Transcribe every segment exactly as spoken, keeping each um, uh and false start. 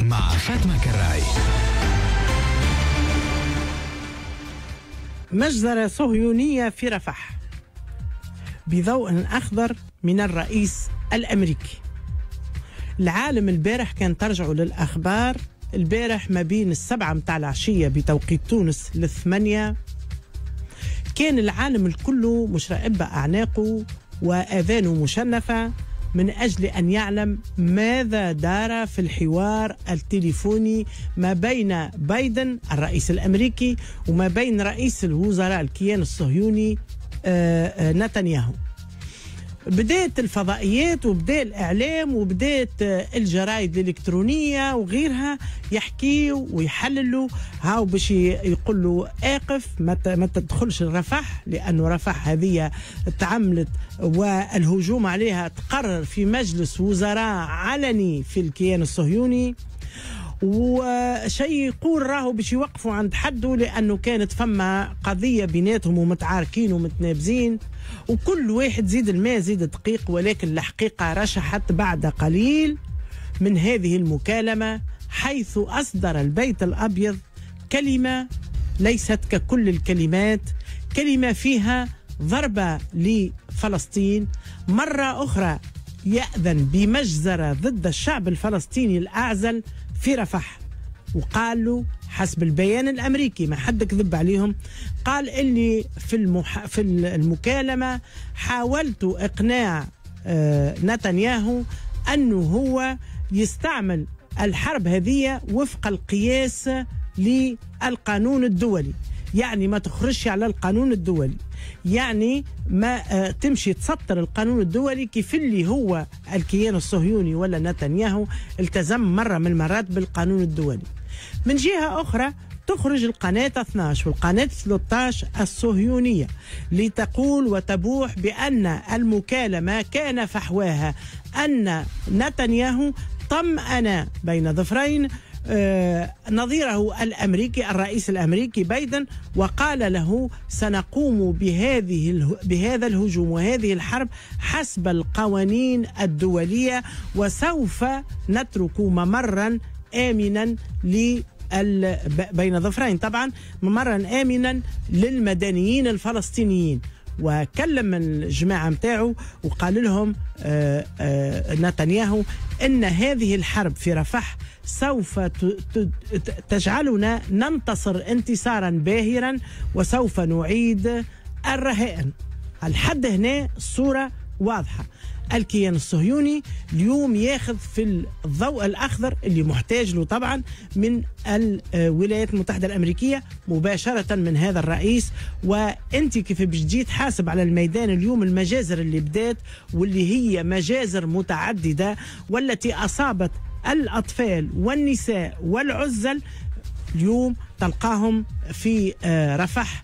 مع فاطمة كراي. مجزرة صهيونية في رفح بضوء أخضر من الرئيس الأمريكي. العالم البارح كان ترجعوا للأخبار البارح ما بين السبعة متاع العشية بتوقيت تونس للثمانية، كان العالم الكل مش راقب أعناقه وآذانه مشنفة من أجل أن يعلم ماذا دار في الحوار التليفوني ما بين بايدن الرئيس الأمريكي وما بين رئيس الوزراء الكيان الصهيوني نتنياهو. بدأت الفضائيات وبدأ الإعلام وبدأت الجرائد الإلكترونية وغيرها يحكيوا ويحللوا هاو باش يقولوا آقف ما تدخلش الرفح، لأنه رفح هذه تعملت والهجوم عليها تقرر في مجلس وزراء علني في الكيان الصهيوني، وشيء يقول راهو باش يوقفوا عند حده لأنه كانت فما قضية بيناتهم ومتعاركين ومتنابزين، وكل واحد زيد الماء زيد دقيق. ولكن الحقيقة رشحت بعد قليل من هذه المكالمة، حيث أصدر البيت الأبيض كلمة ليست ككل الكلمات، كلمة فيها ضربة لفلسطين، مرة أخرى يأذن بمجزرة ضد الشعب الفلسطيني الأعزل في رفح. وقال له حسب البيان الأمريكي، ما حد كذب عليهم، قال اللي في, المح... في المكالمة حاولت إقناع آه نتنياهو أنه هو يستعمل الحرب هذه وفق القياس للقانون الدولي، يعني ما تخرجش على القانون الدولي، يعني ما آه تمشي تسطر القانون الدولي كيف اللي هو الكيان الصهيوني ولا نتنياهو التزم مرة من المرات بالقانون الدولي. من جهة أخرى تخرج القناة اثني عشر والقناة ثلاثة عشر الصهيونية لتقول وتبوح بأن المكالمة كان فحواها أن نتنياهو طمأن بين ظفرين آه نظيره الأمريكي الرئيس الأمريكي بايدن، وقال له سنقوم بهذه بهذا الهجوم وهذه الحرب حسب القوانين الدولية، وسوف نترك ممرا آمنا ل بين ظفرين، طبعا ممرا آمنا للمدنيين الفلسطينيين. وكلم الجماعة متاعه وقال لهم آآ آآ نتنياهو إن هذه الحرب في رفح سوف تجعلنا ننتصر انتصارا باهرا وسوف نعيد الرهائن. الحد هنا الصورة واضحة، الكيان الصهيوني اليوم ياخذ في الضوء الأخضر اللي محتاج له طبعا من الولايات المتحدة الأمريكية مباشرة من هذا الرئيس. وانت كيف باش تجي تحاسب على الميدان اليوم المجازر اللي بدات واللي هي مجازر متعددة والتي أصابت الأطفال والنساء والعزل، اليوم تلقاهم في رفح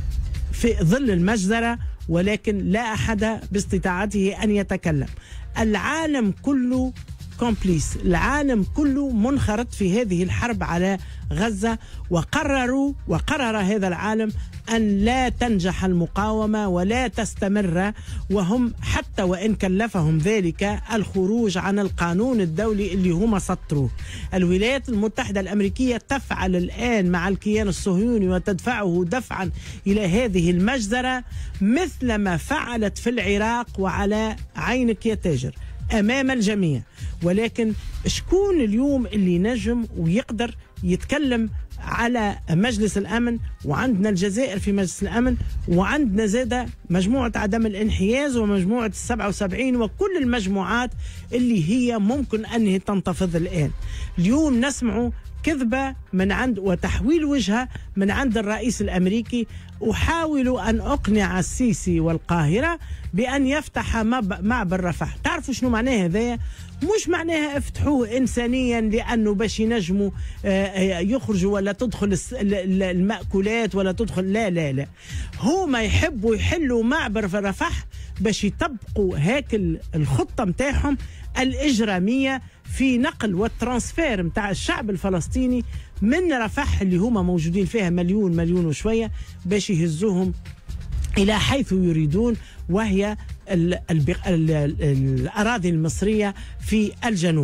في ظل المجزرة، ولكن لا أحد باستطاعته أن يتكلم. العالم كله كومبليس، العالم كله منخرط في هذه الحرب على غزة، وقرروا وقرر هذا العالم أن لا تنجح المقاومة ولا تستمر، وهم حتى وإن كلفهم ذلك الخروج عن القانون الدولي اللي هم سطروه. الولايات المتحدة الأمريكية تفعل الآن مع الكيان الصهيوني وتدفعه دفعا إلى هذه المجزرة مثل ما فعلت في العراق، وعلى عينك يا تاجر أمام الجميع. ولكن شكون اليوم اللي نجم ويقدر يتكلم على مجلس الأمن؟ وعندنا الجزائر في مجلس الأمن، وعندنا زادة مجموعة عدم الانحياز ومجموعة السبعة وسبعين وكل المجموعات اللي هي ممكن أنها تنتفض الآن. اليوم نسمع كذبة من عند وتحويل وجهة من عند الرئيس الأمريكي. أحاول أن أقنع السيسي والقاهرة بأن يفتح معبر رفح. تعرفوا شنو معناه هذا؟ مش معناها افتحوه إنسانيا لأنه باش ينجموا يخرجوا ولا تدخل المأكولات ولا تدخل، لا لا لا، هما يحبوا يحلوا معبر في رفح باش يطبقوا هاك الخطة متاعهم الإجرامية في نقل والترانسفير متاع الشعب الفلسطيني من رفح اللي هما موجودين فيها مليون مليون وشوية باش يهزوهم إلى حيث يريدون، وهي ال ال ال ال الأراضي المصرية في الجنوب.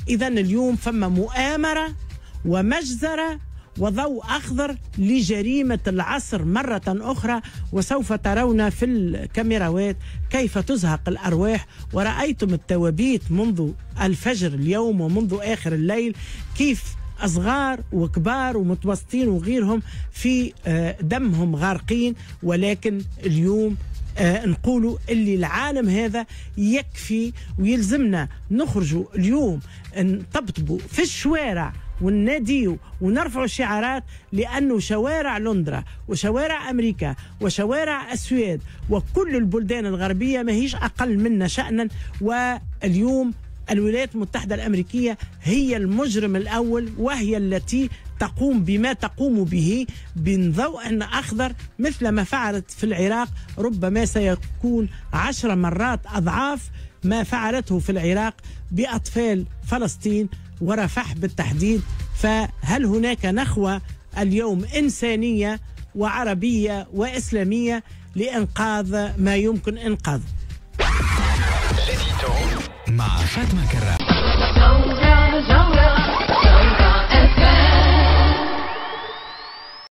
إذا اليوم فما مؤامرة ومجزرة وضوء أخضر لجريمة العصر مرة أخرى، وسوف ترون في الكاميرات كيف تزهق الأرواح. ورأيتم التوابيت منذ الفجر اليوم ومنذ آخر الليل كيف أصغار وكبار ومتوسطين وغيرهم في دمهم غارقين. ولكن اليوم آه نقولوا اللي العالم هذا يكفي، ويلزمنا نخرجوا اليوم نطبطبوا في الشوارع ونناديوا ونرفعوا شعارات، لأنه شوارع لندرا وشوارع أمريكا وشوارع السويد وكل البلدان الغربية ما هيش أقل منا شأنا. واليوم الولايات المتحدة الأمريكية هي المجرم الأول، وهي التي تقوم بما تقوم به بضوء أخضر مثل ما فعلت في العراق. ربما سيكون عشر مرات أضعاف ما فعلته في العراق بأطفال فلسطين ورفح بالتحديد. فهل هناك نخوة اليوم إنسانية وعربية وإسلامية لإنقاذ ما يمكن إنقاذه؟ مع فاطمة كرام.